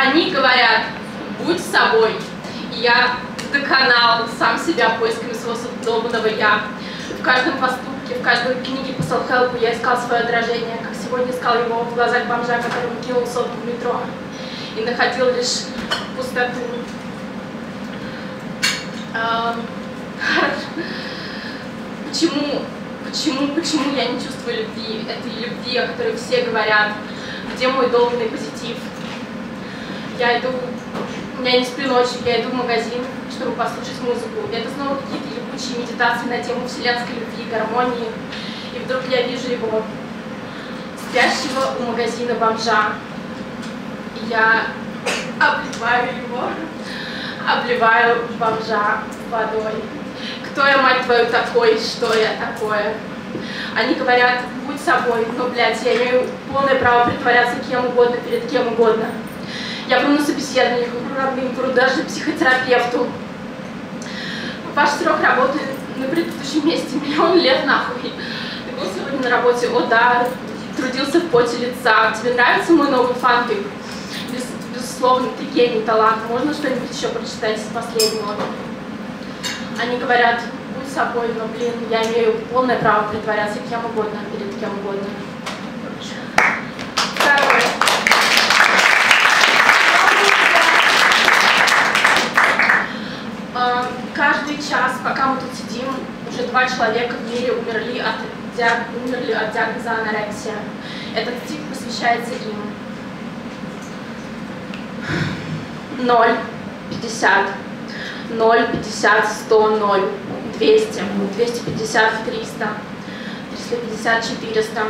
Они говорят, будь собой. И я доконал сам себя поисками своего долбанного «я». В каждом поступке, в каждой книге по селф-хелпу я искал свое отражение, как сегодня искал его в глазах бомжа, который кинул сотку в метро, и находил лишь пустоту. Почему я не чувствую любви, этой любви, о которой все говорят? Где мой долбанный позитив? Я не сплю ночью, я иду в магазин, чтобы послушать музыку. И это снова какие-то ебучие медитации на тему вселенской любви, гармонии. И вдруг я вижу его, спящего у магазина бомжа. И я обливаю бомжа водой. Кто я, мать твою, такой? Что я такое? Они говорят, будь собой, но, блядь, я имею полное право притворяться кем угодно перед кем угодно. Я вру на собеседованиях, вру даже психотерапевту. Ваш срок работы на предыдущем месте миллион лет нахуй. Ты был сегодня на работе? О да, трудился в поте лица. Тебе нравится мой новый фанфик? Безусловно, ты гений, талант. Можно что-нибудь еще прочитать из последнего? Они говорят, будь собой, но, блин, я имею полное право притворяться кем угодно перед кем угодно. Второе. Каждый час, пока мы тут сидим, уже 2 человека в мире умерли от диагноза анорексия. Этот стих посвящается им. 0, 50, 0, 50, 100, 0, 200, 250, 300, 350, 400,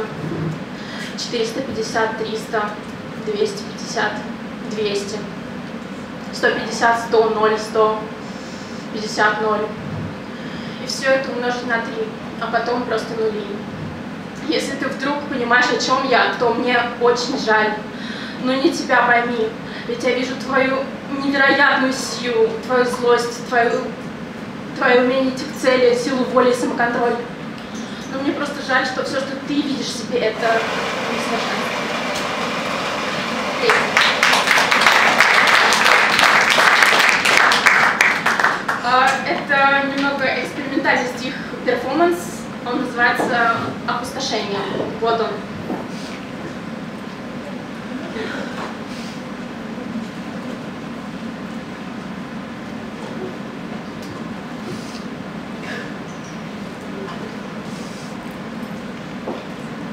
450, 300, 250, 200, 150, 100, 0, 100, 50, 0. И все это умножить на 3, а потом просто нули. Если ты вдруг понимаешь, о чем я, то мне очень жаль. Но не тебя пойми, ведь я вижу твою невероятную силу, твою злость, твое умение идти к цели, силу воли и самоконтроль. Но мне просто жаль, что все, что ты видишь в себе, это несовершенно. Это немного экспериментальный стих, перформанс, он называется «Опустошение». Вот он.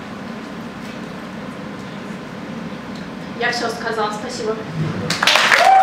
Я все сказала, спасибо.